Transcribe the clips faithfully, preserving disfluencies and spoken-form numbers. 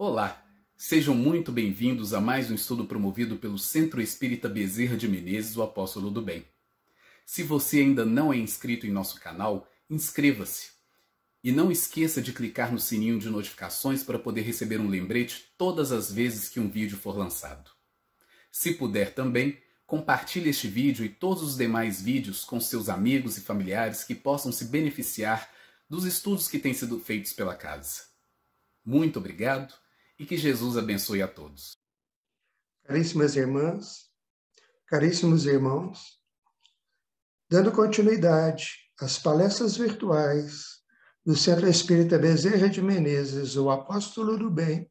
Olá, sejam muito bem-vindos a mais um estudo promovido pelo Centro Espírita Bezerra de Menezes, o Apóstolo do Bem. Se você ainda não é inscrito em nosso canal, inscreva-se. E não esqueça de clicar no sininho de notificações para poder receber um lembrete todas as vezes que um vídeo for lançado. Se puder também, compartilhe este vídeo e todos os demais vídeos com seus amigos e familiares que possam se beneficiar dos estudos que têm sido feitos pela casa. Muito obrigado e que Jesus abençoe a todos. Caríssimas irmãs, caríssimos irmãos, dando continuidade às palestras virtuais do Centro Espírita Bezerra de Menezes, o Apóstolo do Bem,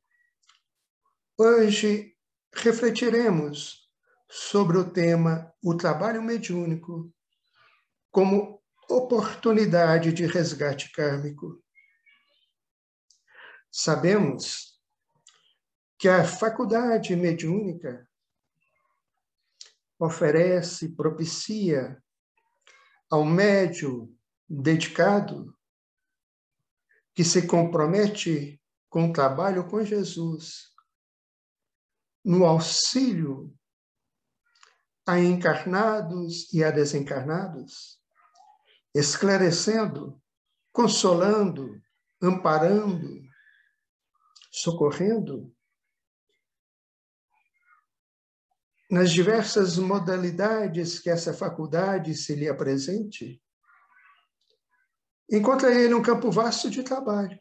hoje refletiremos sobre o tema o trabalho mediúnico como oportunidade de resgate kármico. Sabemos que a faculdade mediúnica oferece, propicia ao médium dedicado que se compromete com o trabalho com Jesus, no auxílio a encarnados e a desencarnados, esclarecendo, consolando, amparando, socorrendo, nas diversas modalidades que essa faculdade se lhe apresente, encontra ele um campo vasto de trabalho,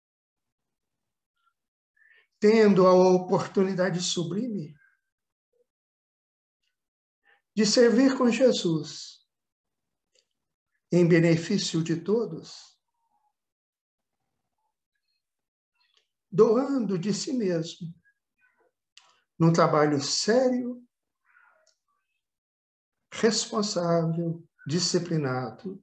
tendo a oportunidade sublime de servir com Jesus em benefício de todos, doando de si mesmo, num trabalho sério, responsável, disciplinado,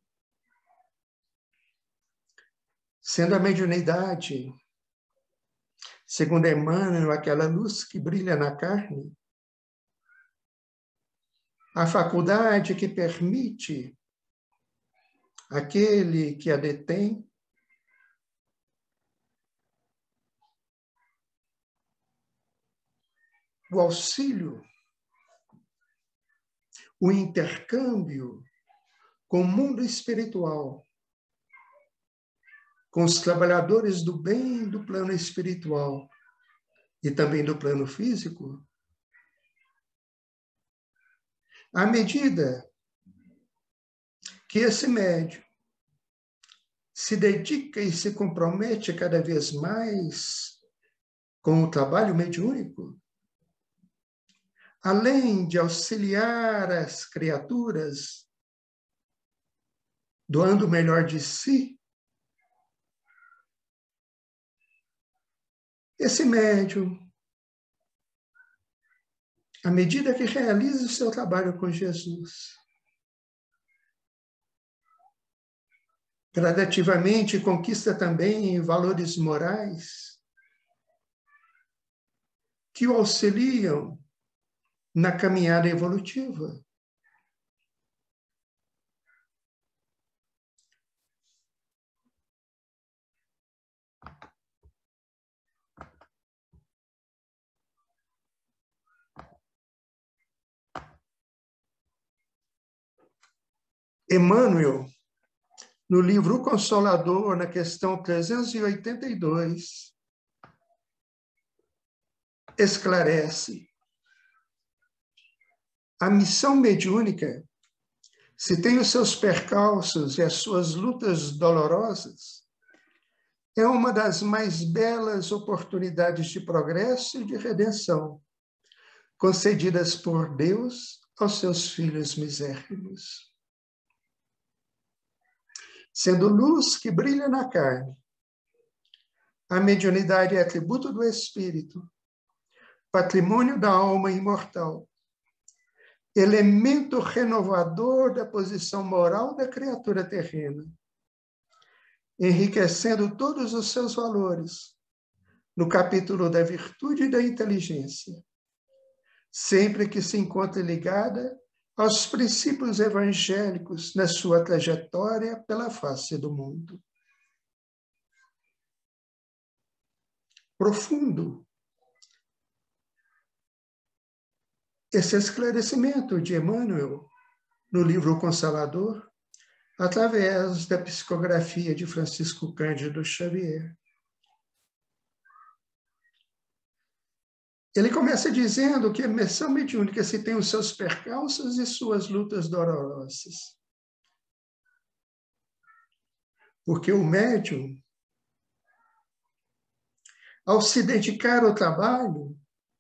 sendo a mediunidade, segundo Emmanuel, aquela luz que brilha na carne, a faculdade que permite aquele que a detém o auxílio, o intercâmbio com o mundo espiritual, com os trabalhadores do bem do plano espiritual e também do plano físico, à medida que esse médium se dedica e se compromete cada vez mais com o trabalho mediúnico, além de auxiliar as criaturas, doando o melhor de si, esse médium, à medida que realiza o seu trabalho com Jesus, gradativamente conquista também valores morais que o auxiliam na caminhada evolutiva. Emmanuel, no livro O Consolador, na questão trezentos e oitenta e dois, esclarece: a missão mediúnica, se tem os seus percalços e as suas lutas dolorosas, é uma das mais belas oportunidades de progresso e de redenção concedidas por Deus aos seus filhos misérrimos. Sendo luz que brilha na carne, a mediunidade é atributo do espírito, patrimônio da alma imortal, elemento renovador da posição moral da criatura terrena, enriquecendo todos os seus valores no capítulo da virtude e da inteligência, sempre que se encontre ligada aos princípios evangélicos na sua trajetória pela face do mundo. profundo esse esclarecimento de Emmanuel no livro O Consolador, através da psicografia de Francisco Cândido Xavier. Ele começa dizendo que a missão mediúnica se tem os seus percalços e suas lutas dolorosas. Porque o médium, ao se dedicar ao trabalho,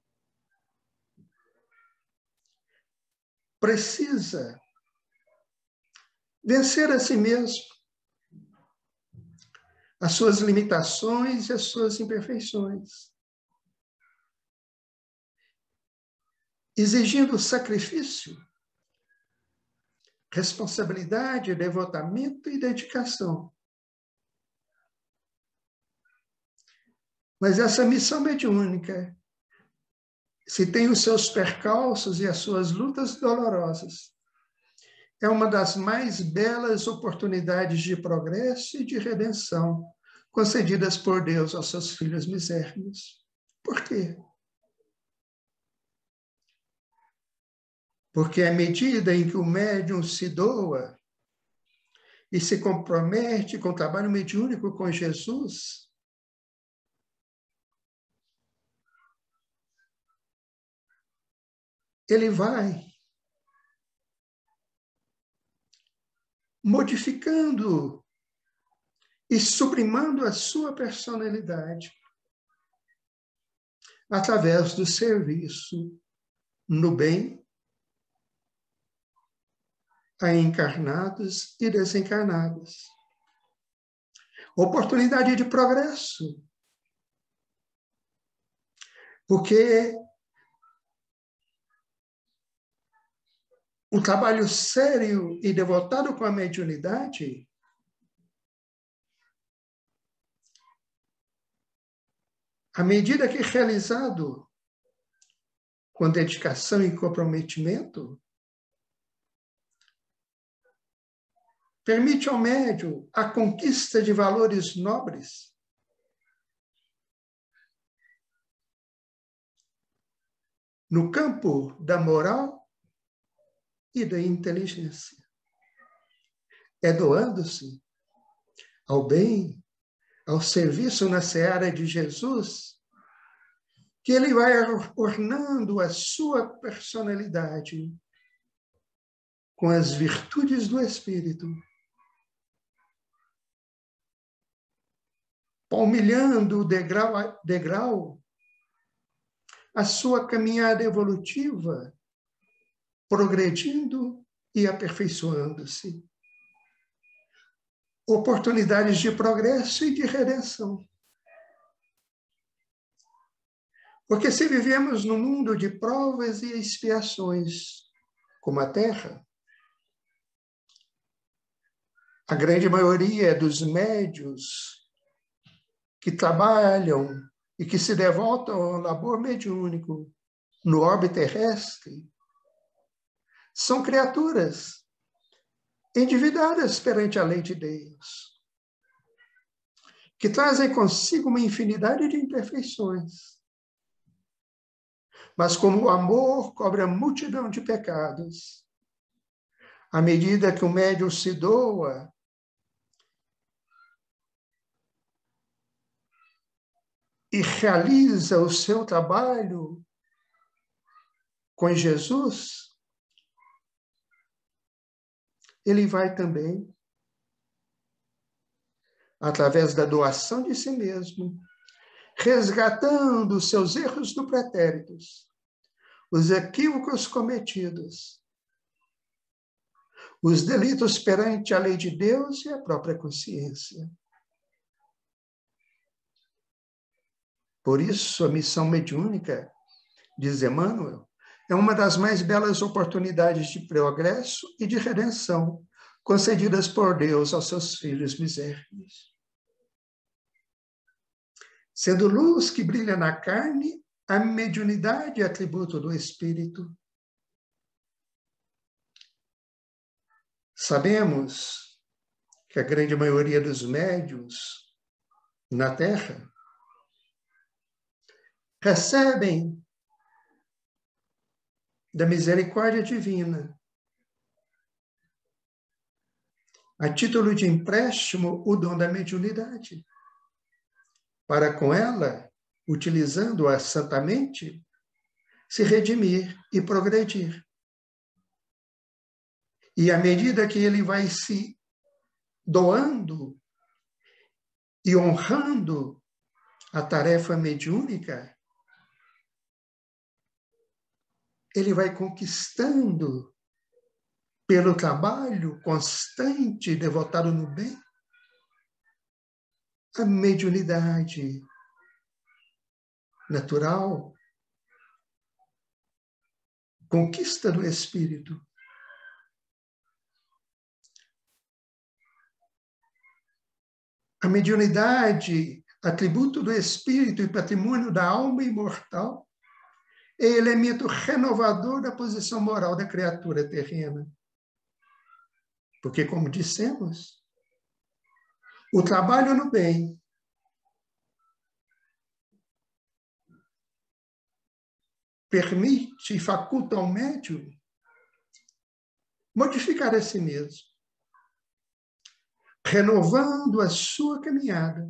precisa vencer a si mesmo, as suas limitações e as suas imperfeições, exigindo sacrifício, responsabilidade, devotamento e dedicação. Mas essa missão mediúnica, se tem os seus percalços e as suas lutas dolorosas, é uma das mais belas oportunidades de progresso e de redenção concedidas por Deus aos seus filhos misérrimos. Por quê? Porque à medida em que o médium se doa e se compromete com o trabalho mediúnico com Jesus, ele vai modificando e sublimando a sua personalidade através do serviço no bem a encarnados e desencarnados. Oportunidade de progresso. Porque o trabalho sério e devotado com a mediunidade à medida que realizado com dedicação e comprometimento, permite ao médium a conquista de valores nobres, no campo da moral e da inteligência. É doando-se ao bem, ao serviço na seara de Jesus, que ele vai ornando a sua personalidade com as virtudes do Espírito, palmilhando degrau a degrau a sua caminhada evolutiva, progredindo e aperfeiçoando-se. Oportunidades de progresso e de redenção. Porque se vivemos num mundo de provas e expiações, como a Terra, a grande maioria dos médiuns que trabalham e que se devotam ao labor mediúnico no orbe terrestre são criaturas endividadas perante a lei de Deus, que trazem consigo uma infinidade de imperfeições. Mas como o amor cobre a multidão de pecados, à medida que o médium se doa e realiza o seu trabalho com Jesus, ele vai também, através da doação de si mesmo, resgatando os seus erros do pretéritos, os equívocos cometidos, os delitos perante a lei de Deus e a própria consciência. Por isso, a missão mediúnica, diz Emmanuel, é uma das mais belas oportunidades de progresso e de redenção concedidas por Deus aos seus filhos misérrimos. Sendo luz que brilha na carne, a mediunidade é atributo do Espírito. Sabemos que a grande maioria dos médiuns na Terra recebem da misericórdia divina, a título de empréstimo, o dom da mediunidade, para com ela, utilizando-a santamente, se redimir e progredir. E à medida que ele vai se doando e honrando a tarefa mediúnica, ele vai conquistando, pelo trabalho constante, devotado no bem, a mediunidade natural, conquista do espírito. A mediunidade, atributo do espírito e patrimônio da alma imortal, é elemento renovador da posição moral da criatura terrena. Porque, como dissemos, o trabalho no bem permite e faculta ao médium modificar a si mesmo, renovando a sua caminhada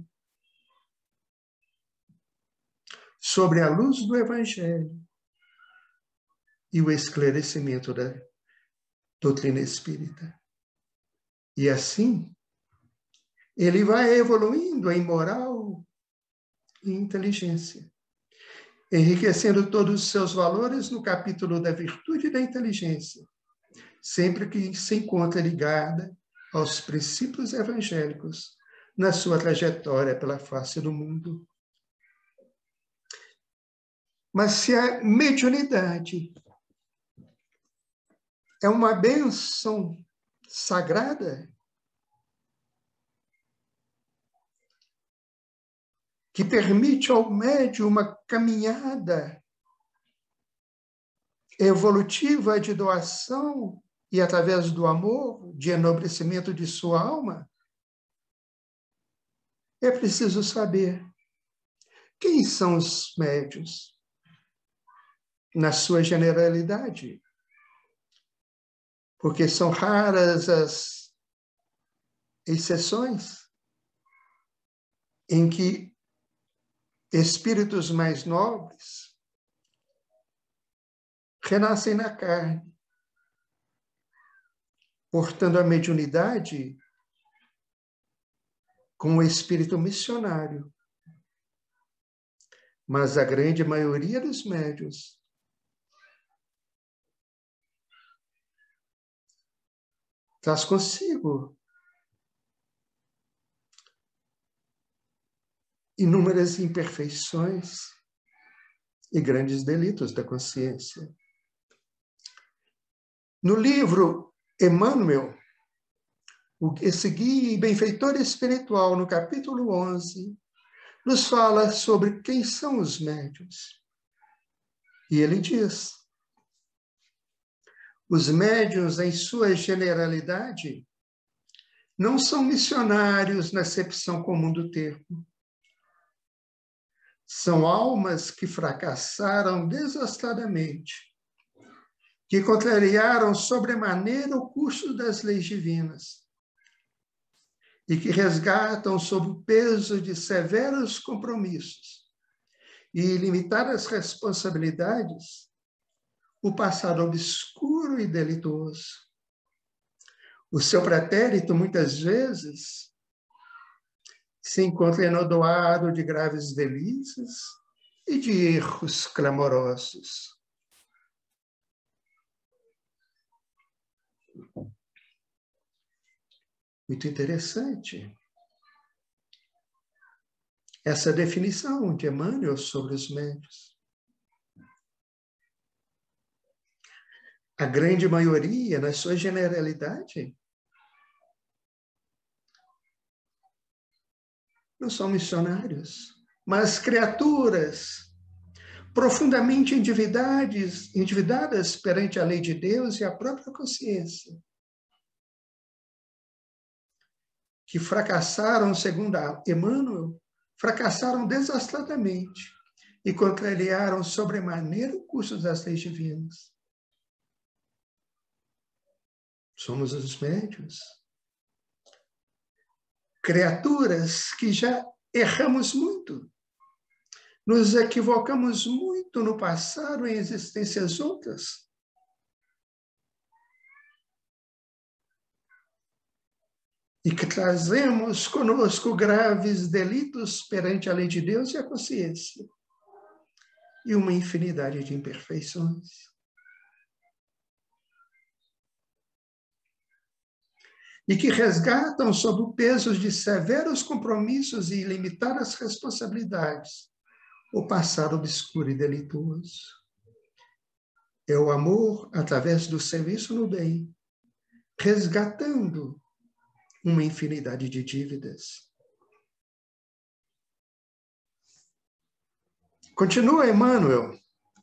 sobre a luz do Evangelho e o esclarecimento da doutrina espírita. E assim, ele vai evoluindo em moral e inteligência, enriquecendo todos os seus valores no capítulo da virtude e da inteligência, sempre que se encontra ligada aos princípios evangélicos na sua trajetória pela face do mundo. Mas se a mediunidade é uma bênção sagrada que permite ao médium uma caminhada evolutiva de doação e, através do amor, de enobrecimento de sua alma, é preciso saber quem são os médiuns, na sua generalidade, porque são raras as exceções em que espíritos mais nobres renascem na carne, portando a mediunidade com o espírito missionário. Mas a grande maioria dos médiuns traz consigo inúmeras imperfeições e grandes delitos da consciência. No livro Emmanuel, esse guia e benfeitor espiritual, no capítulo onze, nos fala sobre quem são os médiuns. E ele diz: os médiuns, em sua generalidade, não são missionários na acepção comum do termo. São almas que fracassaram desastradamente, que contrariaram sobremaneira o curso das leis divinas e que resgatam sob o peso de severos compromissos e ilimitadas responsabilidades o passado obscuro e delituoso. O seu pretérito, muitas vezes, se encontra enodoado de graves delícias e de erros clamorosos. Muito interessante essa definição de Emmanuel sobre os médiuns. A grande maioria, na sua generalidade, não são missionários, mas criaturas profundamente endividadas, endividadas perante a lei de Deus e a própria consciência, que fracassaram, segundo Emmanuel, fracassaram desastradamente e contrariaram sobremaneira o curso das leis divinas. Somos os médiuns. Criaturas que já erramos muito. Nos equivocamos muito no passado em existências outras. E que trazemos conosco graves delitos perante a lei de Deus e a consciência. E uma infinidade de imperfeições. E que resgatam sob o peso de severos compromissos e ilimitadas responsabilidades o passado obscuro e delituoso. É o amor através do serviço no bem, resgatando uma infinidade de dívidas. Continua Emmanuel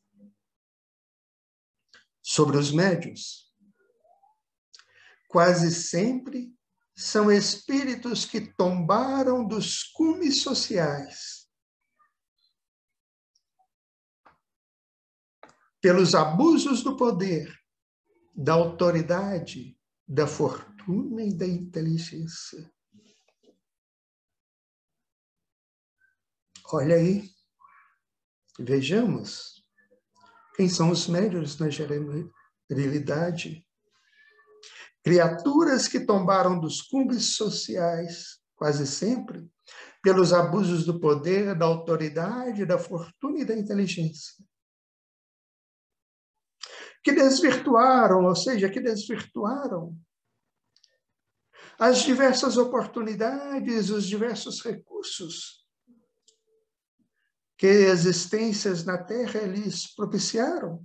sobre os médiuns. Quase sempre são espíritos que tombaram dos cumes sociais, pelos abusos do poder, da autoridade, da fortuna e da inteligência. Olha aí, vejamos quem são os médiuns na generalidade. Criaturas que tombaram dos cumes sociais, quase sempre, pelos abusos do poder, da autoridade, da fortuna e da inteligência. Que desvirtuaram, ou seja, que desvirtuaram as diversas oportunidades, os diversos recursos que existências na Terra lhes propiciaram.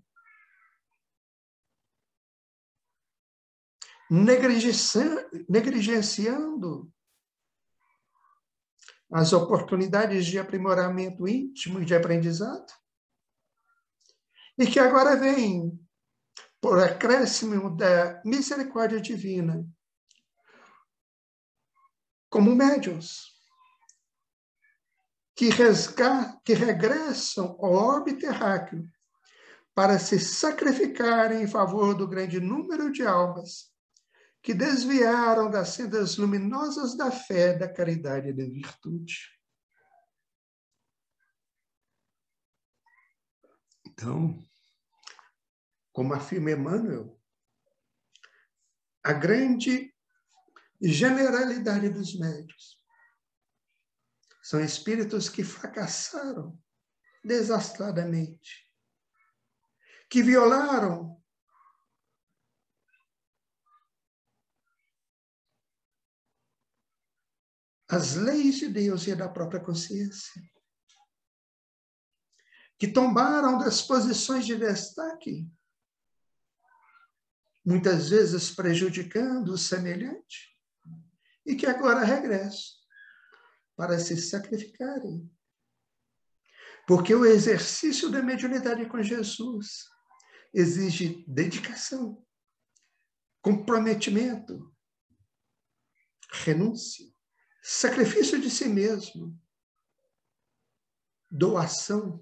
Negligenciando as oportunidades de aprimoramento íntimo e de aprendizado, e que agora vem, por acréscimo da misericórdia divina, como médiuns, que, resga- que regressam ao orbe terráqueo para se sacrificarem em favor do grande número de almas que desviaram das sendas luminosas da fé, da caridade e da virtude. Então, como afirma Emmanuel, a grande generalidade dos médiuns são espíritos que fracassaram desastradamente, que violaram as leis de Deus e da própria consciência, que tombaram das posições de destaque, muitas vezes prejudicando o semelhante, e que agora regressam para se sacrificarem. Porque o exercício da mediunidade com Jesus exige dedicação, comprometimento, renúncia, sacrifício de si mesmo, doação,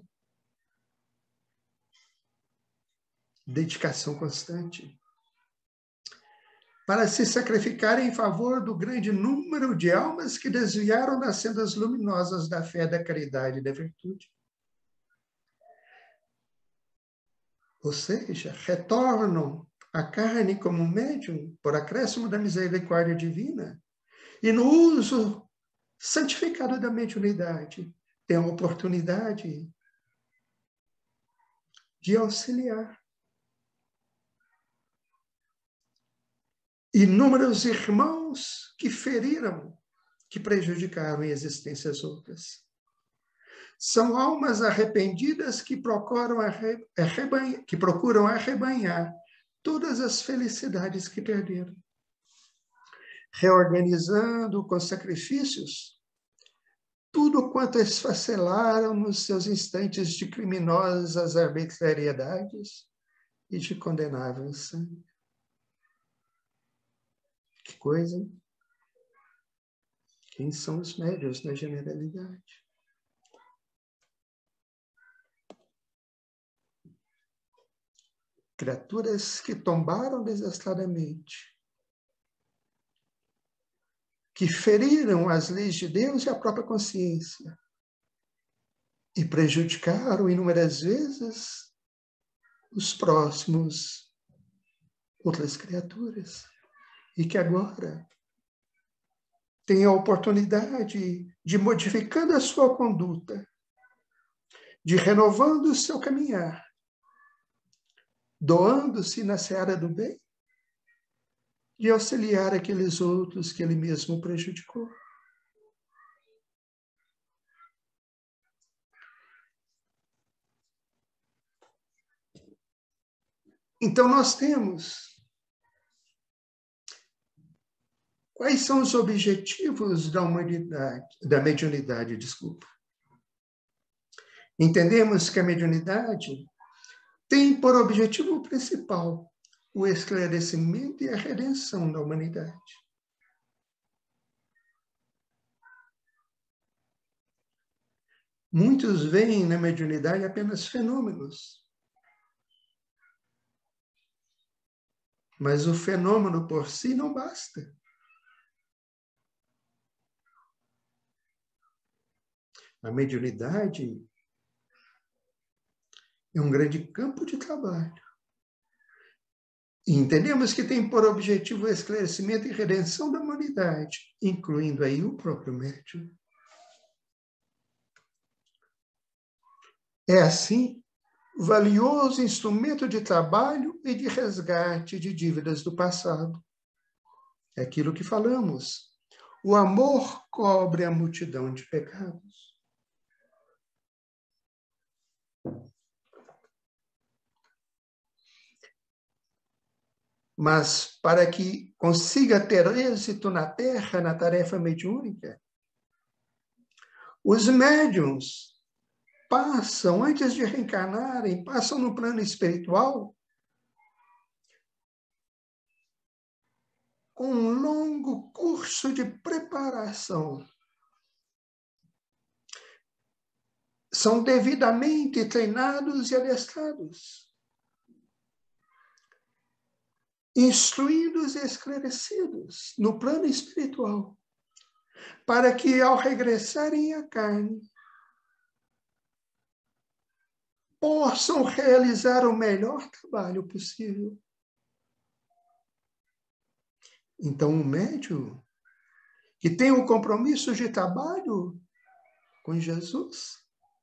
dedicação constante, para se sacrificar em favor do grande número de almas que desviaram das sendas luminosas da fé, da caridade e da virtude. Ou seja, retornam à carne como médium por acréscimo da misericórdia divina e no uso santificado da mediunidade tem a oportunidade de auxiliar inúmeros irmãos que feriram, que prejudicaram em existências outras. São almas arrependidas que procuram, arre, arrebanhar, que procuram arrebanhar todas as felicidades que perderam, reorganizando com sacrifícios tudo quanto esfacelaram nos seus instantes de criminosas arbitrariedades e de condenável sangue. Que coisa, hein? Quem são os médiuns na generalidade? criaturas que tombaram desastradamente, que feriram as leis de Deus e a própria consciência, e prejudicaram inúmeras vezes os próximos, outras criaturas, e que agora têm a oportunidade de, modificando a sua conduta, de renovando o seu caminhar, doando-se na seara do bem, de auxiliar aqueles outros que ele mesmo prejudicou. Então nós temos quais são os objetivos da humanidade, da mediunidade, desculpa. Entendemos que a mediunidade tem por objetivo principal o esclarecimento e a redenção da humanidade. Muitos veem na mediunidade apenas fenômenos. Mas o fenômeno por si não basta. A mediunidade é um grande campo de trabalho. E entendemos que tem por objetivo o esclarecimento e redenção da humanidade, incluindo aí o próprio médium. É assim, valioso instrumento de trabalho e de resgate de dívidas do passado. É aquilo que falamos. O amor cobre a multidão de pecados. Mas para que consiga ter êxito na Terra, na tarefa mediúnica, os médiuns passam, antes de reencarnarem, passam no plano espiritual com um longo curso de preparação. São devidamente treinados e adestrados, instruídos e esclarecidos no plano espiritual, para que, ao regressarem à carne, possam realizar o melhor trabalho possível. Então, o médium que tem o compromisso de trabalho com Jesus,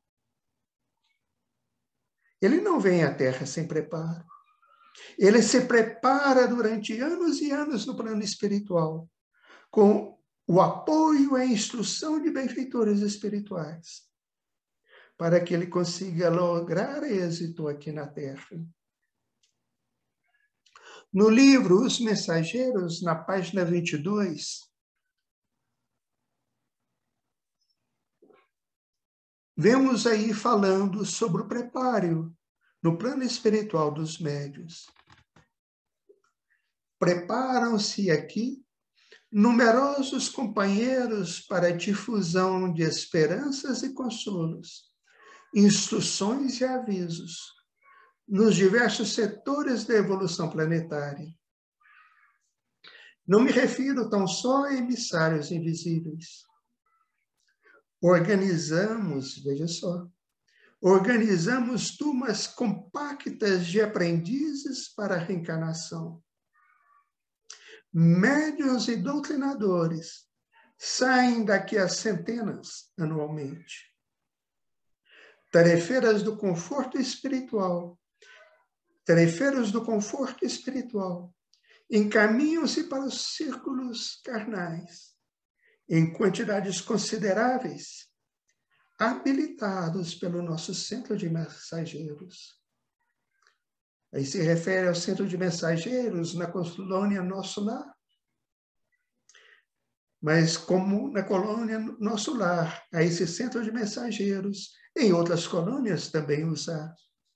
ele não vem à Terra sem preparo. Ele se prepara durante anos e anos no plano espiritual, com o apoio e a instrução de benfeitores espirituais, para que ele consiga lograr êxito aqui na Terra. No livro Os Mensageiros, na página vinte e dois, vemos aí falando sobre o preparo no plano espiritual dos médiuns. Preparam-se aqui numerosos companheiros para a difusão de esperanças e consolos, instruções e avisos nos diversos setores da evolução planetária. Não me refiro tão só a emissários invisíveis. Organizamos, veja só, organizamos turmas compactas de aprendizes para a reencarnação. Médiuns e doutrinadores saem daqui a centenas anualmente. Tarefeiras do conforto espiritual, tarefeiros do conforto espiritual, encaminham-se para os círculos carnais, em quantidades consideráveis, habilitados pelo nosso centro de mensageiros. Aí se refere ao centro de mensageiros na colônia Nosso Lar. Mas como na colônia Nosso Lar, há esse centro de mensageiros, em outras colônias também os há.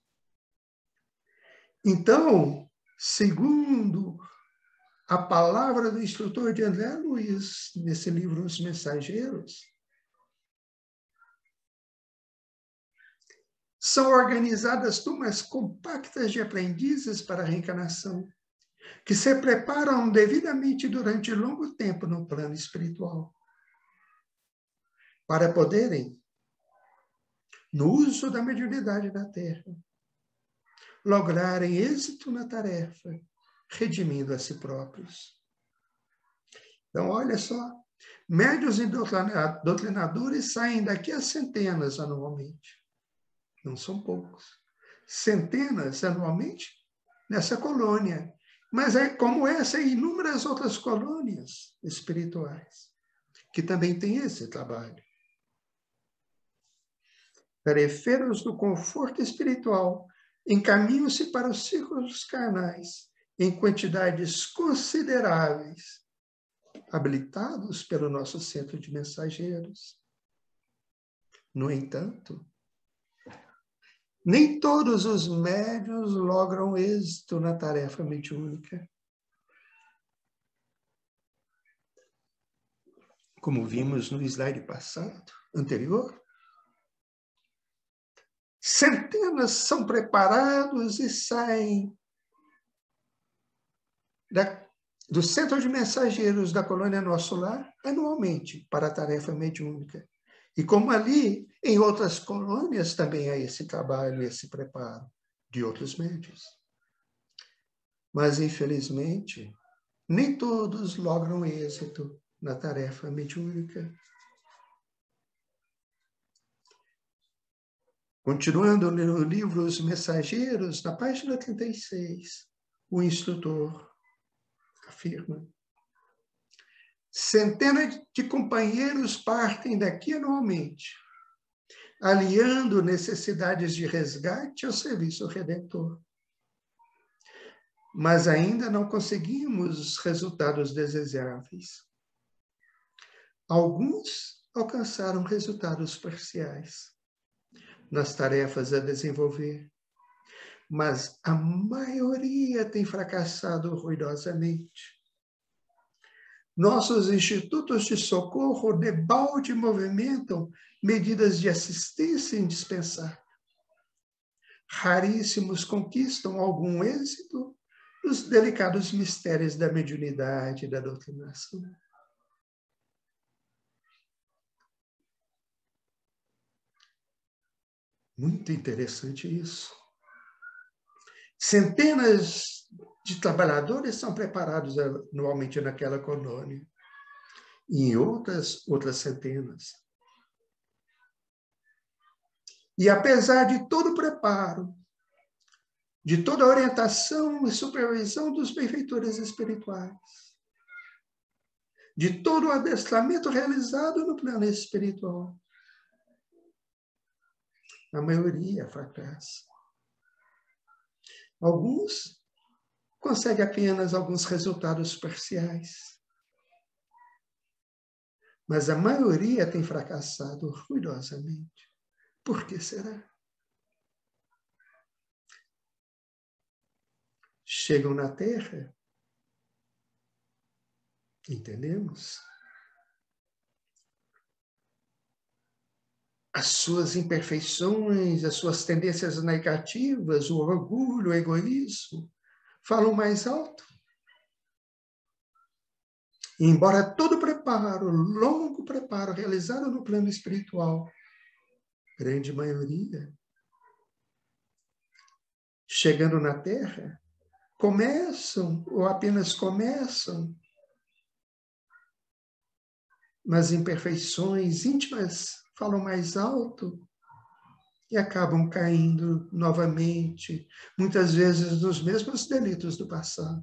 Então, segundo a palavra do instrutor de André Luiz, nesse livro Os Mensageiros, São organizadas turmas compactas de aprendizes para a reencarnação, que se preparam devidamente durante longo tempo no plano espiritual, para poderem, no uso da mediunidade da Terra, lograrem êxito na tarefa, redimindo a si próprios. Então, olha só, médiuns e doutrinadores saem daqui a centenas anualmente. Não são poucos. Centenas anualmente nessa colônia. Mas é como essa e inúmeras outras colônias espirituais, que também têm esse trabalho. Tarefeiros do conforto espiritual encaminham-se para os círculos carnais em quantidades consideráveis, habilitados pelo nosso centro de mensageiros. No entanto, nem todos os médiuns logram êxito na tarefa mediúnica. Como vimos no slide passado, anterior, centenas são preparados e saem da, do centro de mensageiros da colônia Nosso Lar anualmente para a tarefa mediúnica. E como ali, em outras colônias, também há esse trabalho, esse preparo de outros médiuns. Mas, infelizmente, nem todos logram êxito na tarefa mediúnica. Continuando no livro Os Mensageiros, na página trinta e seis, o instrutor afirma: centenas de companheiros partem daqui anualmente, aliando necessidades de resgate ao serviço redentor. Mas ainda não conseguimos resultados desejáveis. Alguns alcançaram resultados parciais nas tarefas a desenvolver, mas a maioria tem fracassado ruidosamente. Nossos institutos de socorro debalde movimentam medidas de assistência indispensável. Raríssimos conquistam algum êxito nos delicados mistérios da mediunidade e da doutrinação. Muito interessante isso. Centenas de trabalhadores são preparados anualmente naquela colônia. E em outras, outras centenas. E apesar de todo o preparo, de toda a orientação e supervisão dos benfeitores espirituais, de todo o adestramento realizado no plano espiritual, a maioria fracassa. Alguns conseguem apenas alguns resultados parciais. Mas a maioria tem fracassado ruidosamente. Por que será? Chegam na Terra, entendemos? As suas imperfeições, as suas tendências negativas, o orgulho, o egoísmo, falam mais alto. E embora todo o preparo, longo preparo realizado no plano espiritual, grande maioria, chegando na Terra, começam ou apenas começam nas imperfeições íntimas, falam mais alto e acabam caindo novamente, muitas vezes nos mesmos delitos do passado.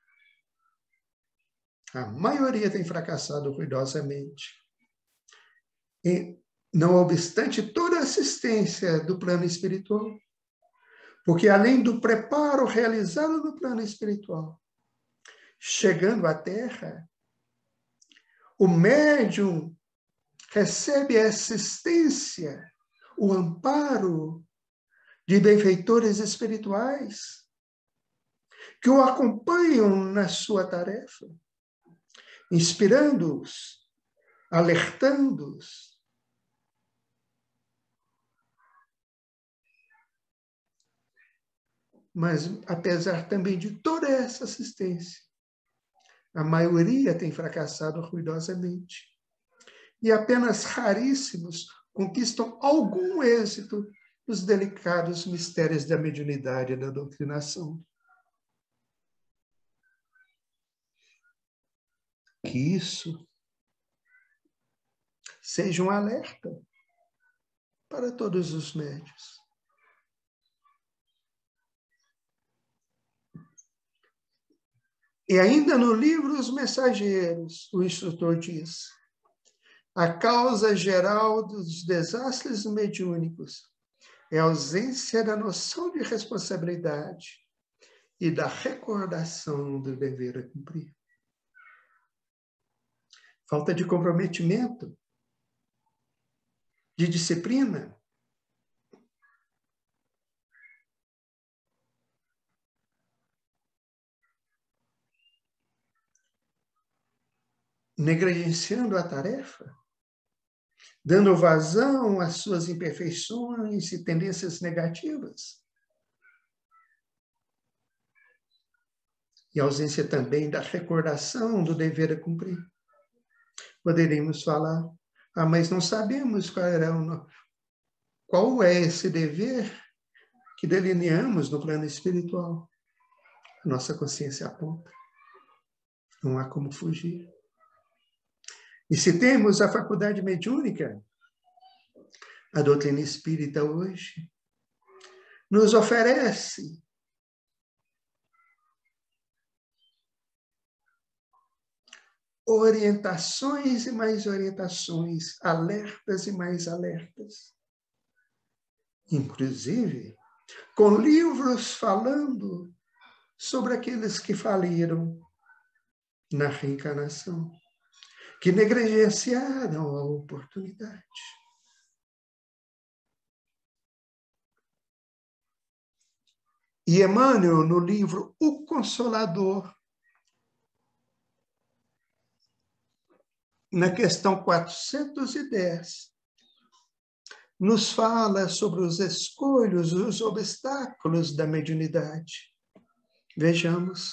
A maioria tem fracassado ruidosamente. E, não obstante toda a assistência do plano espiritual, porque além do preparo realizado no plano espiritual, chegando à Terra, o médium recebe a assistência, o amparo de benfeitores espirituais que o acompanham na sua tarefa, inspirando-os, alertando-os. Mas, apesar também de toda essa assistência, a maioria tem fracassado ruidosamente. E apenas raríssimos conquistam algum êxito nos delicados mistérios da mediunidade e da doutrinação. Que isso seja um alerta para todos os médiuns. E ainda no livro Os Mensageiros, o instrutor diz: a causa geral dos desastres mediúnicos é a ausência da noção de responsabilidade e da recordação do dever a cumprir. Falta de comprometimento, de disciplina. Negligenciando a tarefa, dando vazão às suas imperfeições e tendências negativas. E a ausência também da recordação do dever a cumprir. Poderíamos falar, ah, mas não sabemos qual, era o, qual é esse dever que delineamos no plano espiritual. A nossa consciência aponta. Não há como fugir. E se temos a faculdade mediúnica, a doutrina espírita hoje nos oferece orientações e mais orientações, alertas e mais alertas. Inclusive, com livros falando sobre aqueles que faliram na reencarnação, que negligenciaram a oportunidade. E Emmanuel, no livro O Consolador, na questão quatrocentos e dez, nos fala sobre os escolhos, os obstáculos da mediunidade. Vejamos.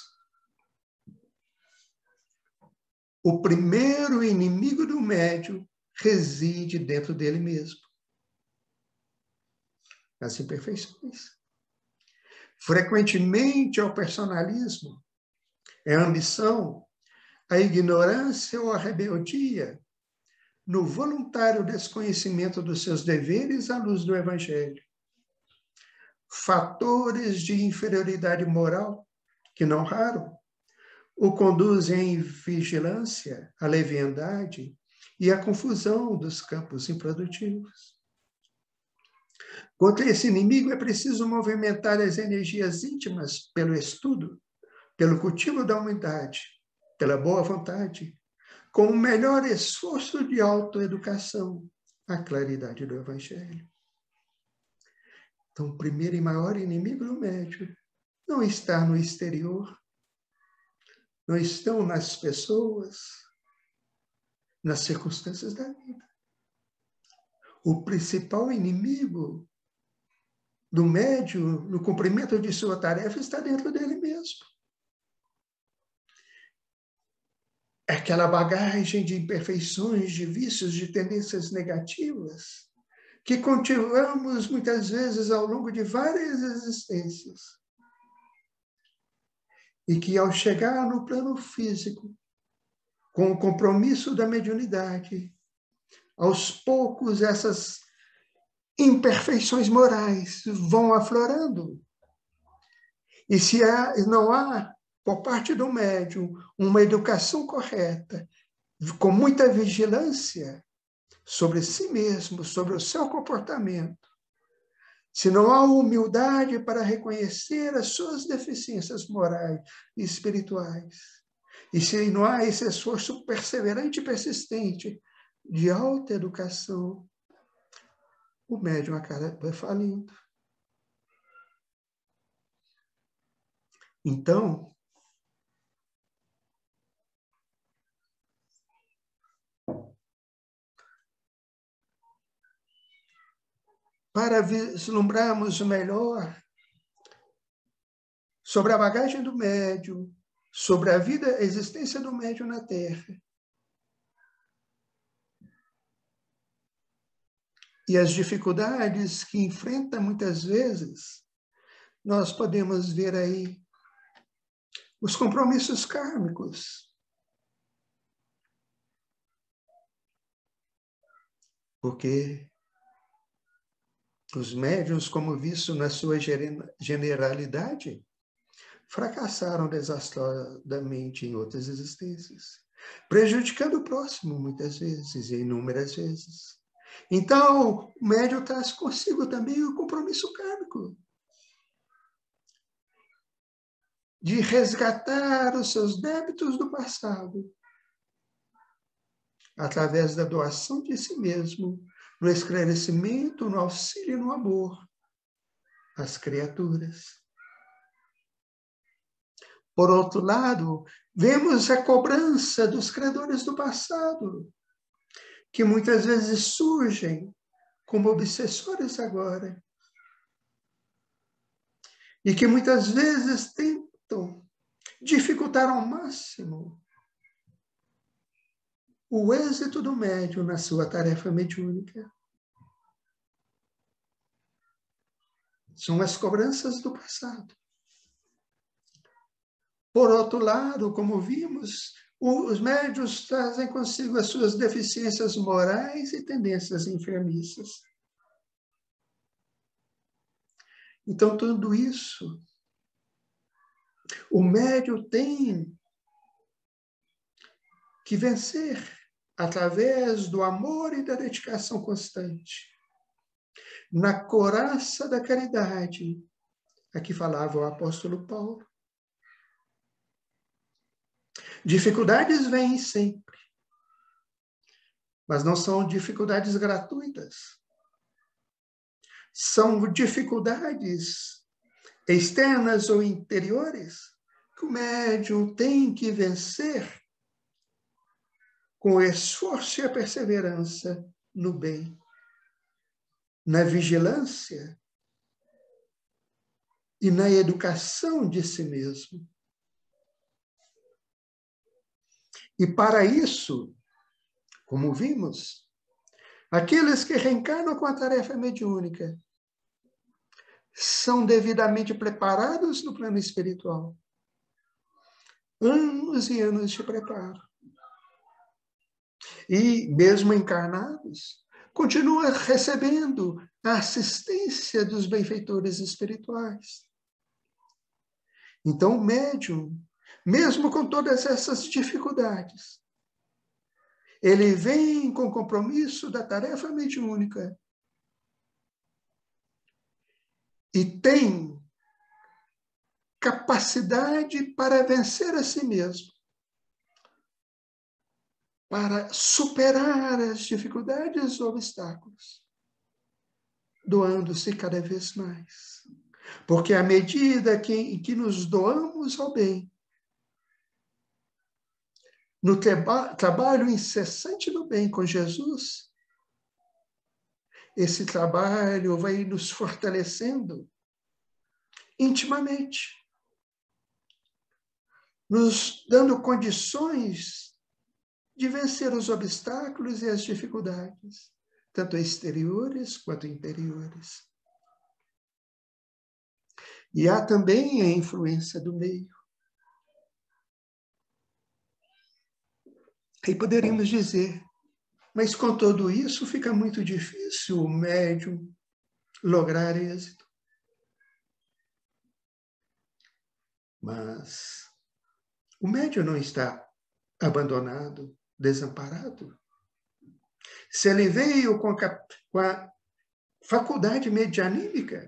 O primeiro inimigo do médium reside dentro dele mesmo. As imperfeições. Frequentemente é o personalismo, é a ambição, a ignorância ou a rebeldia, no voluntário desconhecimento dos seus deveres à luz do Evangelho. Fatores de inferioridade moral, que não raro, o conduzem à invigilância, à leviandade e à confusão dos campos improdutivos. Contra esse inimigo é preciso movimentar as energias íntimas pelo estudo, pelo cultivo da humildade, pela boa vontade, com o melhor esforço de autoeducação, a claridade do Evangelho. Então, o primeiro e maior inimigo do médium não está no exterior, não estão nas pessoas, nas circunstâncias da vida. O principal inimigo do médium, no cumprimento de sua tarefa, está dentro dele mesmo. É aquela bagagem de imperfeições, de vícios, de tendências negativas, que cultivamos muitas vezes ao longo de várias existências. E que, ao chegar no plano físico, com o compromisso da mediunidade, aos poucos essas imperfeições morais vão aflorando. E se há, não há, por parte do médium, uma educação correta, com muita vigilância sobre si mesmo, sobre o seu comportamento, se não há humildade para reconhecer as suas deficiências morais e espirituais, e se não há esse esforço perseverante e persistente de alta educação, o médium acaba falindo. Então, para vislumbrarmos melhor sobre a bagagem do médium, sobre a vida, a existência do médium na Terra. E as dificuldades que enfrenta muitas vezes, nós podemos ver aí os compromissos kármicos. Porque os médiuns, como visto na sua generalidade, fracassaram desastrosamente em outras existências, prejudicando o próximo muitas vezes e inúmeras vezes. Então, o médium traz consigo também o compromisso kármico de resgatar os seus débitos do passado através da doação de si mesmo, no esclarecimento, no auxílio e no amor às criaturas. Por outro lado, vemos a cobrança dos credores do passado, que muitas vezes surgem como obsessores agora, e que muitas vezes tentam dificultar ao máximo o êxito do médium na sua tarefa mediúnica. São as cobranças do passado. Por outro lado, como vimos, os médiuns trazem consigo as suas deficiências morais e tendências enfermiças. Então, tudo isso, o médium tem que vencer através do amor e da dedicação constante, na couraça da caridade, a que falava o apóstolo Paulo. Dificuldades vêm sempre, mas não são dificuldades gratuitas. São dificuldades externas ou interiores que o médium tem que vencer com o esforço e a perseverança no bem, na vigilância e na educação de si mesmo. E para isso, como vimos, aqueles que reencarnam com a tarefa mediúnica são devidamente preparados no plano espiritual. Anos e anos de preparo. E, mesmo encarnados, continuam recebendo a assistência dos benfeitores espirituais. Então, o médium, mesmo com todas essas dificuldades, ele vem com o compromisso da tarefa mediúnica e tem capacidade para vencer a si mesmo, para superar as dificuldades e obstáculos, doando-se cada vez mais. Porque à medida que, que nos doamos ao bem, no traba- trabalho incessante do bem com Jesus, esse trabalho vai nos fortalecendo intimamente, nos dando condições de vencer os obstáculos e as dificuldades, tanto exteriores quanto interiores. E há também a influência do meio. E poderíamos dizer, mas com tudo isso fica muito difícil o médium lograr êxito. Mas o médium não está abandonado, desamparado. Se ele veio com a, com a faculdade medianímica,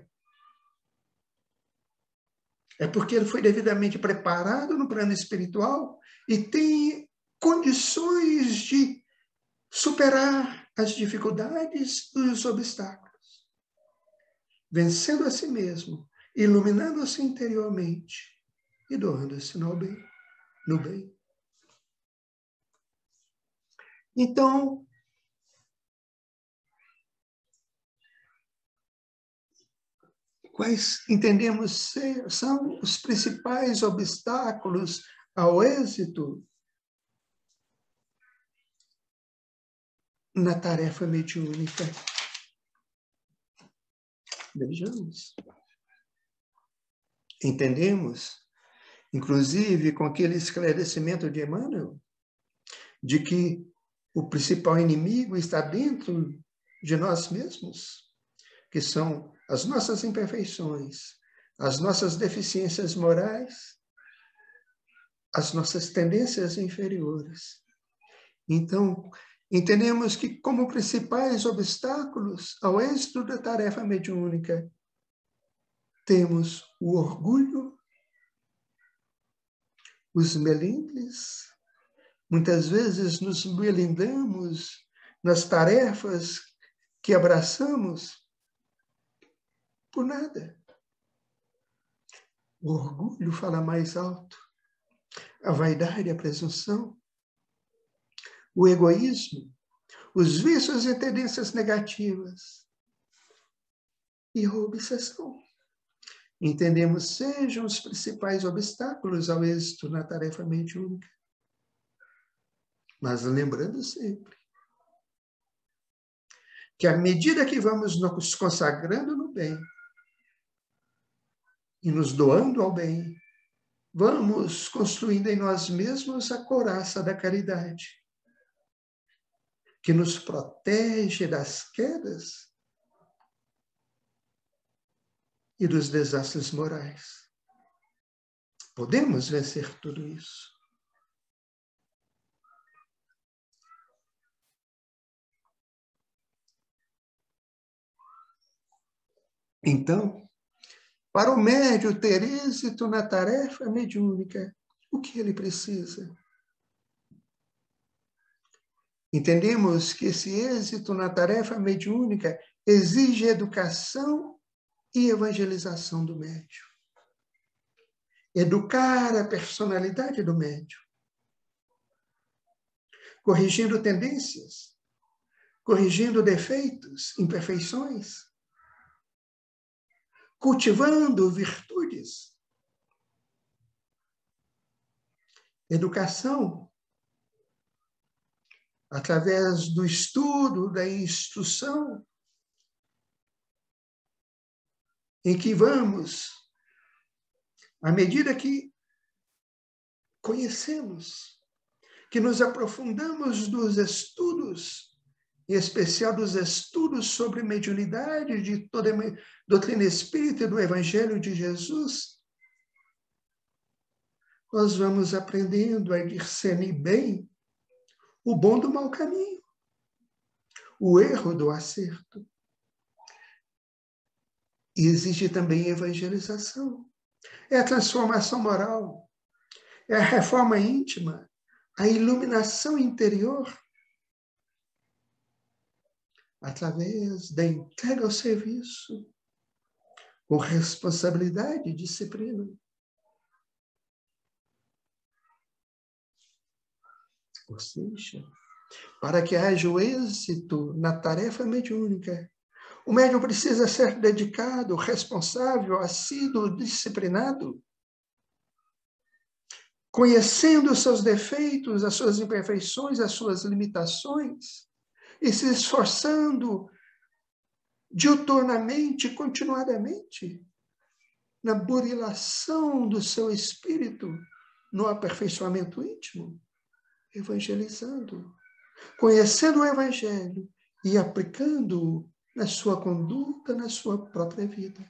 é porque ele foi devidamente preparado no plano espiritual e tem condições de superar as dificuldades e os obstáculos, vencendo a si mesmo, iluminando-se interiormente e doando-se no bem, no bem. Então, quais entendemos ser, são os principais obstáculos ao êxito na tarefa mediúnica. Vejamos. Entendemos, inclusive com aquele esclarecimento de Emmanuel, de que o principal inimigo está dentro de nós mesmos, que são as nossas imperfeições, as nossas deficiências morais, as nossas tendências inferiores. Então, entendemos que como principais obstáculos ao êxito da tarefa mediúnica, temos o orgulho, os melindres. Muitas vezes nos melindramos nas tarefas que abraçamos por nada. O orgulho fala mais alto, a vaidade, a presunção, o egoísmo, os vícios e tendências negativas e a obsessão. Entendemos sejam os principais obstáculos ao êxito na tarefa mediúnica. Mas lembrando sempre que à medida que vamos nos consagrando no bem e nos doando ao bem, vamos construindo em nós mesmos a couraça da caridade, que nos protege das quedas e dos desastres morais. Podemos vencer tudo isso. Então, para o médium ter êxito na tarefa mediúnica, o que ele precisa? Entendemos que esse êxito na tarefa mediúnica exige educação e evangelização do médium. Educar a personalidade do médium, corrigindo tendências, corrigindo defeitos, imperfeições, cultivando virtudes. Educação, através do estudo, da instrução, em que vamos, à medida que conhecemos, que nos aprofundamos nos estudos, em especial dos estudos sobre mediunidade, de toda a doutrina espírita e do Evangelho de Jesus, nós vamos aprendendo a discernir bem o bom do mau caminho, o erro do acerto. E existe também evangelização. É a transformação moral, é a reforma íntima, a iluminação interior, através da entrega ao serviço, com responsabilidade e disciplina. Ou seja, para que haja o êxito na tarefa mediúnica, o médium precisa ser dedicado, responsável, assíduo, disciplinado, conhecendo os seus defeitos, as suas imperfeições, as suas limitações, e se esforçando diuturnamente, continuadamente, na burilação do seu espírito, no aperfeiçoamento íntimo, evangelizando, conhecendo o Evangelho e aplicando-o na sua conduta, na sua própria vida.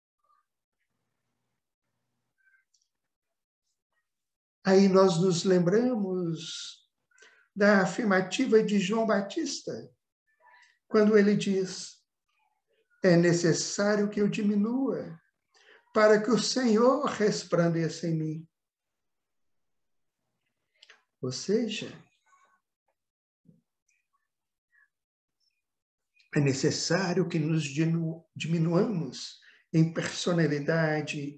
Aí nós nos lembramos da afirmativa de João Batista, quando ele diz: é necessário que eu diminua, para que o Senhor resplandeça em mim. Ou seja, é necessário que nos diminu- diminuamos em personalidade,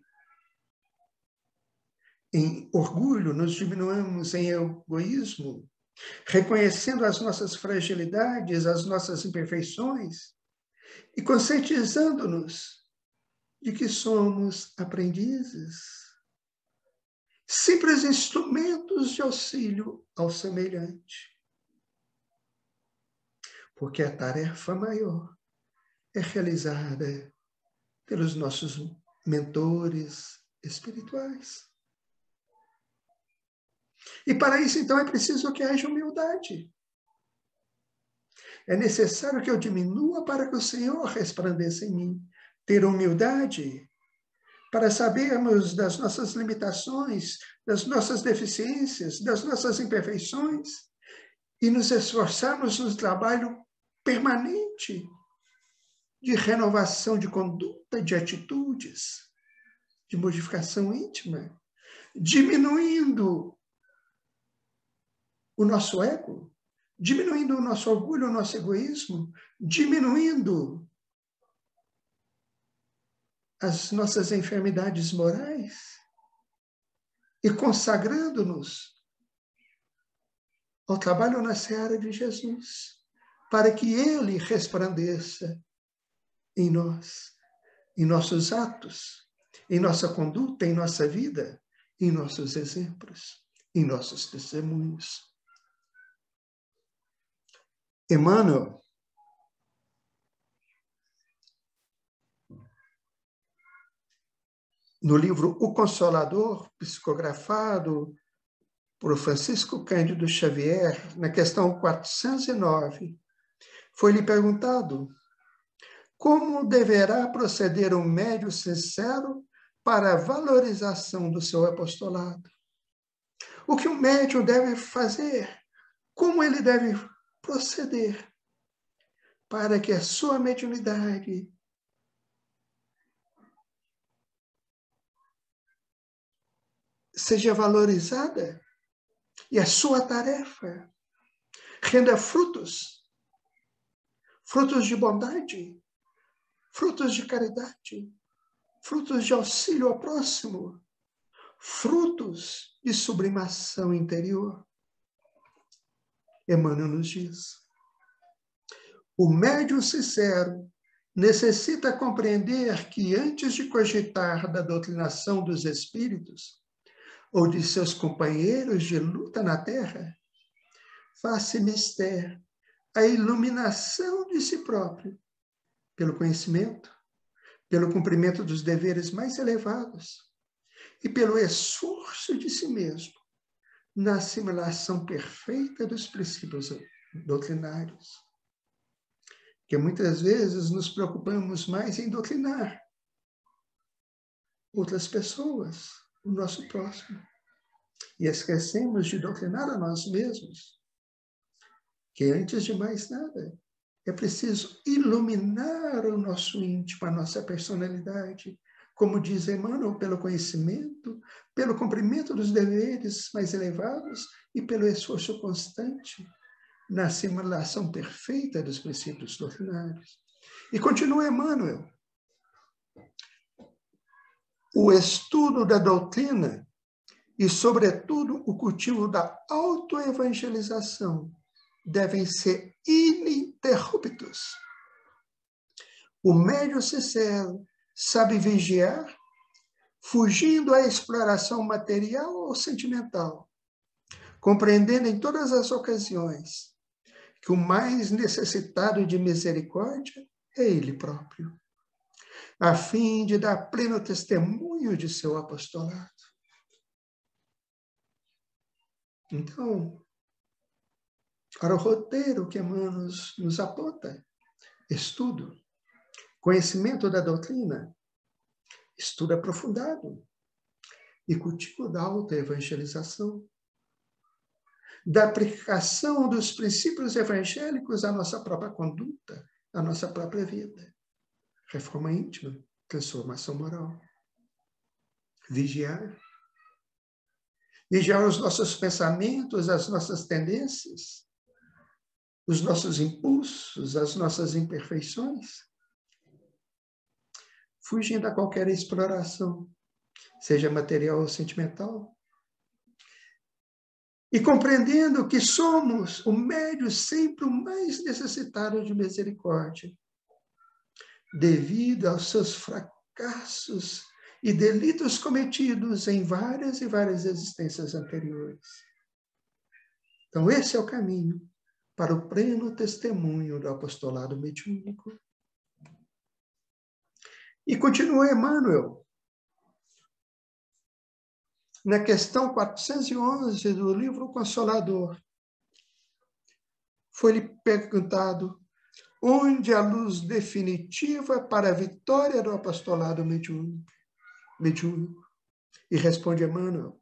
em orgulho, nos diminuamos em egoísmo, reconhecendo as nossas fragilidades, as nossas imperfeições e conscientizando-nos de que somos aprendizes, simples instrumentos de auxílio ao semelhante. Porque a tarefa maior é realizada pelos nossos mentores espirituais. E para isso, então, é preciso que haja humildade. É necessário que eu diminua para que o Senhor resplandeça em mim. Ter humildade para sabermos das nossas limitações, das nossas deficiências, das nossas imperfeições e nos esforçarmos no trabalho permanente de renovação de conduta, de atitudes, de modificação íntima, diminuindo o nosso ego, diminuindo o nosso orgulho, o nosso egoísmo, diminuindo as nossas enfermidades morais e consagrando-nos ao trabalho na seara de Jesus, para que Ele resplandeça em nós, em nossos atos, em nossa conduta, em nossa vida, em nossos exemplos, em nossos testemunhos. Emmanuel, no livro O Consolador, psicografado por Francisco Cândido Xavier, na questão quatrocentos e nove, foi-lhe perguntado como deverá proceder um médium sincero para a valorização do seu apostolado. O que um médium deve fazer? Como ele deve proceder para que a sua mediunidade seja valorizada e a sua tarefa renda frutos, frutos de bondade, frutos de caridade, frutos de auxílio ao próximo, frutos de sublimação interior. Emmanuel nos diz: o médium sincero necessita compreender que, antes de cogitar da doutrinação dos espíritos ou de seus companheiros de luta na terra, faz-se mister a iluminação de si próprio pelo conhecimento, pelo cumprimento dos deveres mais elevados e pelo esforço de si mesmo na assimilação perfeita dos princípios doutrinários. Que muitas vezes nos preocupamos mais em doutrinar outras pessoas, o nosso próximo, e esquecemos de doutrinar a nós mesmos, que antes de mais nada é preciso iluminar o nosso íntimo, a nossa personalidade, como diz Emmanuel, pelo conhecimento, pelo cumprimento dos deveres mais elevados e pelo esforço constante na assimilação perfeita dos princípios doutrinários. E continua Emmanuel: o estudo da doutrina e, sobretudo, o cultivo da autoevangelização devem ser ininterruptos. O médium sincero sabe vigiar, fugindo à exploração material ou sentimental, compreendendo em todas as ocasiões que o mais necessitado de misericórdia é ele próprio, a fim de dar pleno testemunho de seu apostolado. Então, para o roteiro que Emmanuel nos, nos aponta: estudo, conhecimento da doutrina, estudo aprofundado e cultivo da autoevangelização, da aplicação dos princípios evangélicos à nossa própria conduta, à nossa própria vida. Reforma íntima, transformação moral. Vigiar. Vigiar os nossos pensamentos, as nossas tendências, os nossos impulsos, as nossas imperfeições, fugindo a qualquer exploração, seja material ou sentimental, e compreendendo que somos o médium sempre o mais necessitado de misericórdia, devido aos seus fracassos e delitos cometidos em várias e várias existências anteriores. Então, esse é o caminho para o pleno testemunho do apostolado mediúnico. E continua Emmanuel, na questão quatrocentos e onze do livro Consolador. Foi-lhe perguntado onde a luz definitiva para a vitória do apostolado mediúnico. mediúnico. E responde Emmanuel,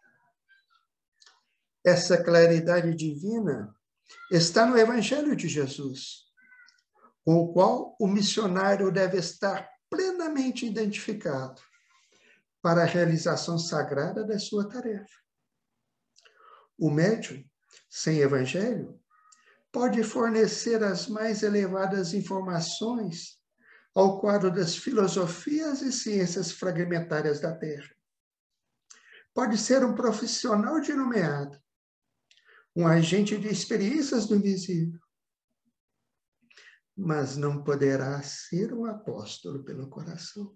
essa claridade divina está no Evangelho de Jesus, com o qual o missionário deve estar plenamente identificado para a realização sagrada da sua tarefa. O médium, sem Evangelho, pode fornecer as mais elevadas informações ao quadro das filosofias e ciências fragmentárias da Terra. Pode ser um profissional de nomeado, um agente de experiências do invisível, mas não poderá ser um apóstolo pelo coração.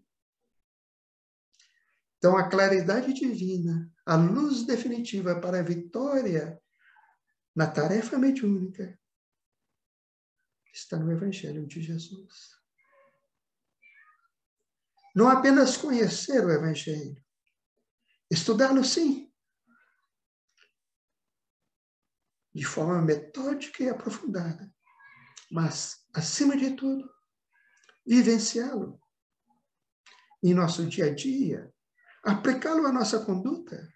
Então, a claridade divina, a luz definitiva para a vitória na tarefa mediúnica, está no Evangelho de Jesus. Não apenas conhecer o Evangelho, estudá-lo sim, de forma metódica e aprofundada, mas, acima de tudo, vivenciá-lo em nosso dia a dia, aplicá-lo à nossa conduta,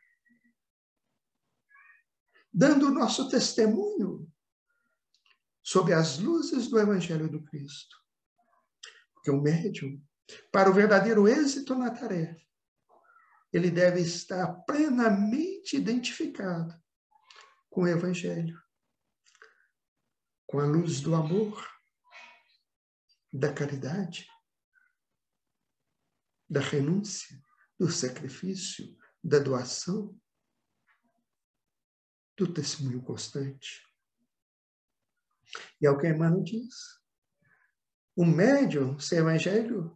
dando o nosso testemunho sob as luzes do Evangelho do Cristo. Porque o médium, para o verdadeiro êxito na tarefa, ele deve estar plenamente identificado com o Evangelho, com a luz do amor, da caridade, da renúncia, do sacrifício, da doação, do testemunho constante. E é o que Emmanuel diz. O médium sem Evangelho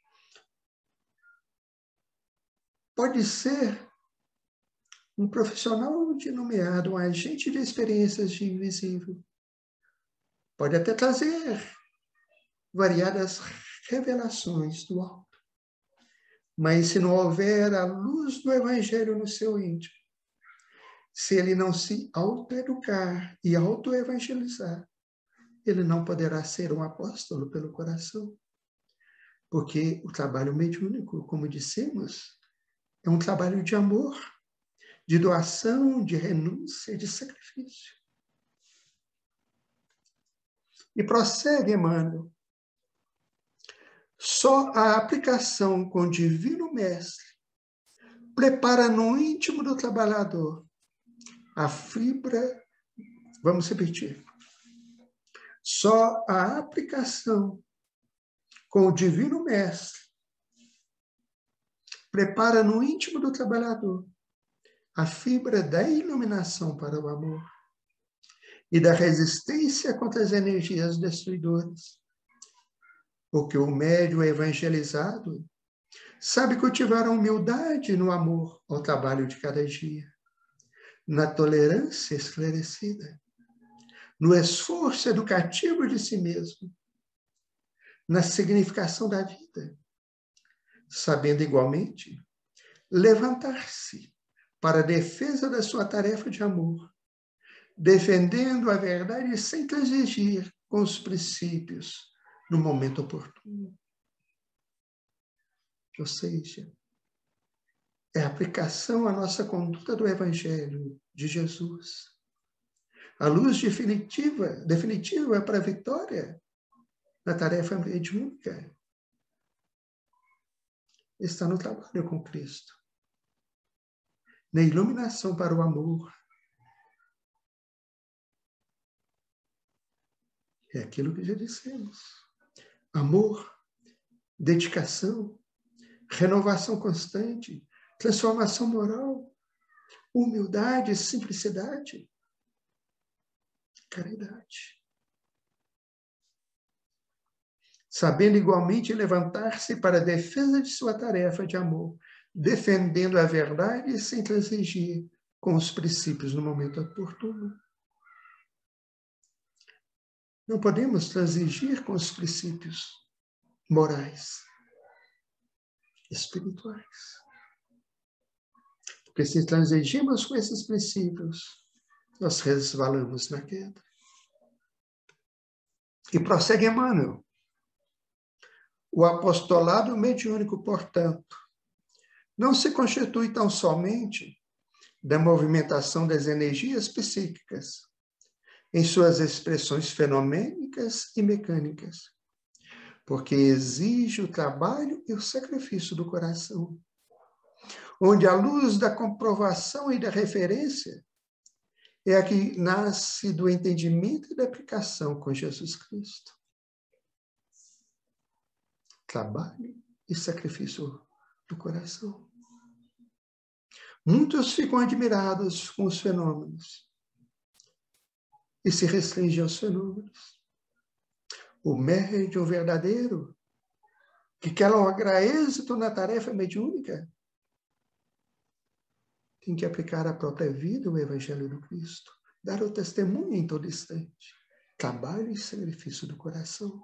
pode ser um profissional de nomeado, um agente de experiências de invisível. Pode até trazer variadas revelações do alto. Mas se não houver a luz do Evangelho no seu íntimo, se ele não se autoeducar e autoevangelizar, ele não poderá ser um apóstolo pelo coração. Porque o trabalho mediúnico, como dissemos, é um trabalho de amor, de doação, de renúncia, de sacrifício. E prossegue, Emmanuel. Só a aplicação com o Divino Mestre prepara no íntimo do trabalhador a fibra, vamos repetir, só a aplicação com o Divino Mestre prepara no íntimo do trabalhador a fibra da iluminação para o amor e da resistência contra as energias destruidoras. Porque o médium evangelizado sabe cultivar a humildade no amor ao trabalho de cada dia, na tolerância esclarecida, no esforço educativo de si mesmo, na significação da vida, sabendo igualmente levantar-se para a defesa da sua tarefa de amor, defendendo a verdade sem transigir com os princípios no momento oportuno. Ou seja, é a aplicação à nossa conduta do Evangelho de Jesus. A luz definitiva, definitiva para a vitória na tarefa mediúnica está no trabalho com Cristo, na iluminação para o amor. É aquilo que já dissemos. Amor, dedicação, renovação constante, transformação moral, humildade, simplicidade, caridade. sabendo igualmente levantar-se para a defesa de sua tarefa de amor, defendendo a verdade sem transigir com os princípios no momento oportuno. Não podemos transigir com os princípios morais, espirituais. Porque se transigimos com esses princípios, nós resvalamos na queda. E prossegue Emmanuel. O apostolado mediúnico, portanto, não se constitui tão somente da movimentação das energias psíquicas, em suas expressões fenomênicas e mecânicas, porque exige o trabalho e o sacrifício do coração, onde a luz da comprovação e da referência é a que nasce do entendimento e da aplicação com Jesus Cristo. Trabalho e sacrifício do coração. Muitos ficam admirados com os fenômenos e se restringem aos fenômenos. O médium verdadeiro, que quer lograr êxito na tarefa mediúnica, tem que aplicar à própria vida o Evangelho do Cristo, dar o testemunho em todo instante, trabalho e sacrifício do coração.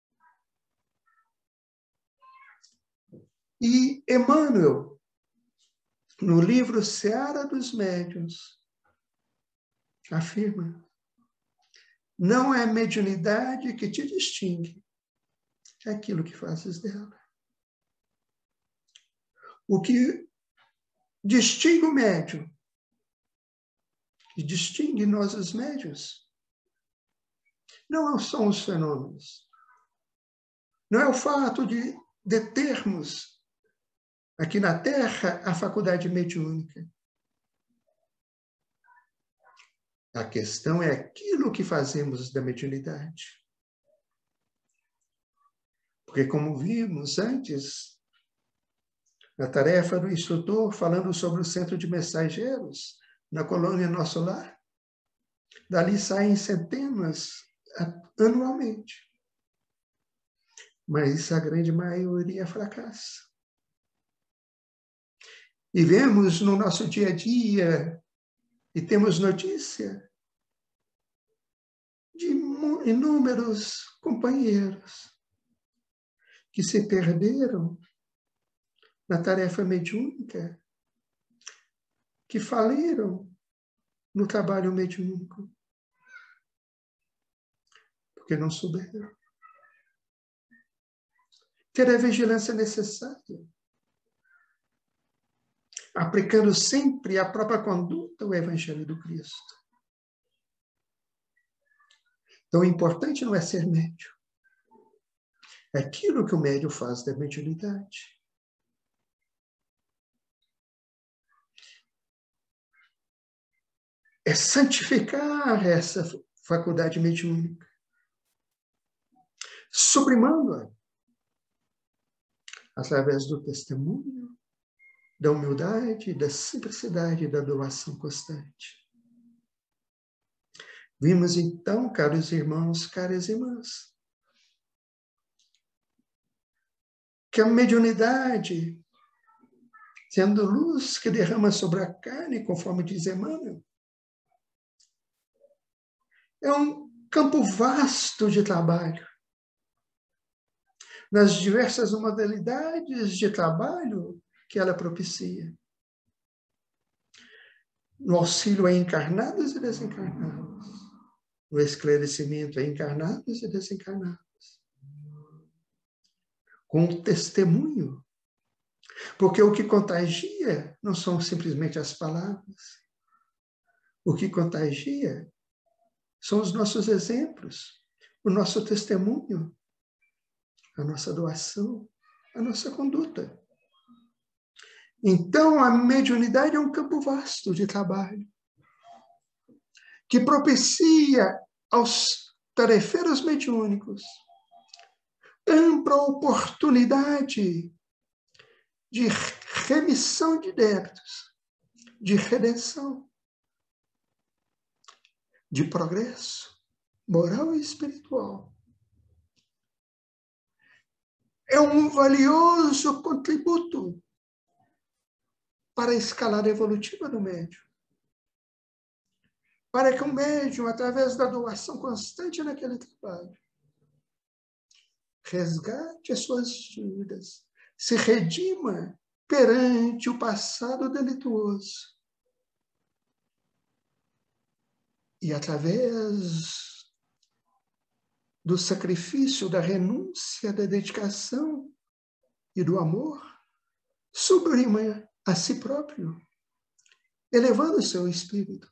E Emmanuel, no livro Seara dos Médiuns, afirma: não é a mediunidade que te distingue, é aquilo que fazes dela. O que distingue o médium, que distingue nós os médiuns, não são os fenômenos, não é o fato de, de termos aqui na Terra a faculdade mediúnica. A questão é aquilo que fazemos da mediunidade. Porque, como vimos antes, na tarefa do instrutor, falando sobre o centro de mensageiros, na colônia Nosso Lar, dali saem centenas anualmente. Mas a grande maioria fracassa. E vemos no nosso dia a dia, e temos notícia de inúmeros companheiros que se perderam na tarefa mediúnica, que faliram no trabalho mediúnico, porque não souberam ter a vigilância necessária, aplicando sempre a própria conduta o Evangelho do Cristo. Então, o importante não é ser médium. É aquilo que o médium faz da mediunidade. É santificar essa faculdade mediúnica, sublimando-a através do testemunho, da humildade, da simplicidade e da doação constante. Vimos então, caros irmãos, caras irmãs, que a mediunidade, sendo luz que derrama sobre a carne, conforme diz Emmanuel, é um campo vasto de trabalho. Nas diversas modalidades de trabalho que ela propicia. No auxílio a encarnados e desencarnados. No esclarecimento a encarnados e desencarnados. Com o testemunho. Porque o que contagia não são simplesmente as palavras. O que contagia são os nossos exemplos, o nosso testemunho, a nossa doação, a nossa conduta. Então, a mediunidade é um campo vasto de trabalho, que propicia aos tarefeiros mediúnicos ampla oportunidade de remissão de débitos, de redenção, de progresso moral e espiritual. é um valioso contributo para a escalada evolutiva do médium. Para que o médium, através da doação constante naquele trabalho, resgate as suas dívidas, se redima perante o passado delituoso. E através do sacrifício, da renúncia, da dedicação e do amor, sublima a si próprio, elevando o seu espírito,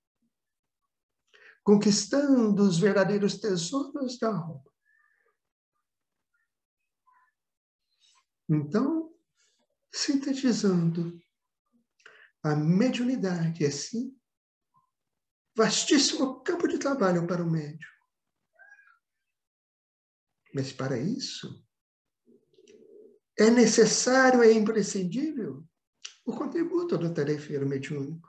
conquistando os verdadeiros tesouros da alma. Então, sintetizando, a mediunidade é, sim, vastíssimo campo de trabalho para o médium. Mas para isso, é necessário, é imprescindível o contributo do tarefeiro mediúnico.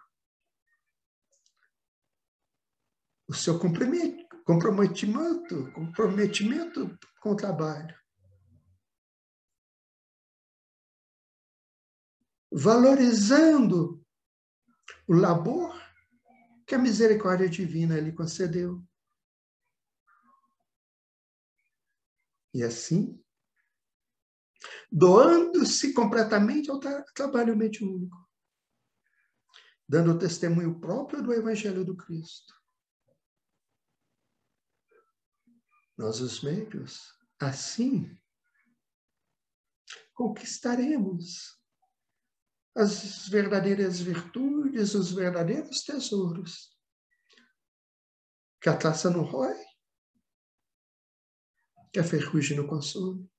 O seu comprometimento, comprometimento com o trabalho. Valorizando o labor que a misericórdia divina lhe concedeu. E assim, doando-se completamente ao tra- trabalho mediúnico, dando o testemunho próprio do Evangelho do Cristo. Nós, os médiuns, assim, conquistaremos as verdadeiras virtudes, os verdadeiros tesouros que a traça não rói, que a ferrugem não consome.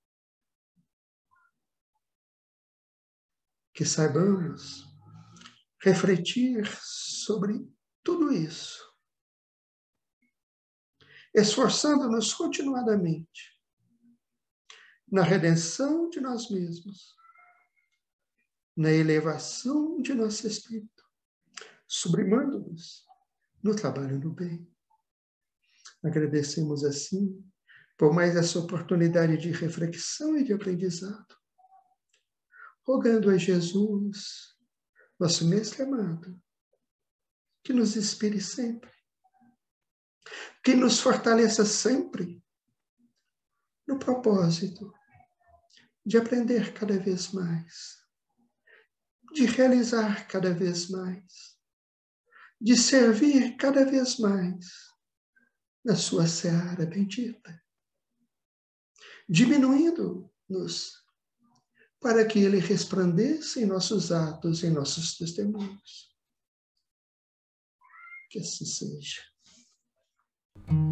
Que saibamos refletir sobre tudo isso, esforçando-nos continuadamente na redenção de nós mesmos, na elevação de nosso espírito, sublimando-nos no trabalho do bem. Agradecemos assim por mais essa oportunidade de reflexão e de aprendizado, rogando a Jesus, nosso Mestre amado, que nos inspire sempre, que nos fortaleça sempre no propósito de aprender cada vez mais, de realizar cada vez mais, de servir cada vez mais na sua seara bendita, diminuindo-nos para que ele resplandeça em nossos atos, em nossos testemunhos. Que assim seja.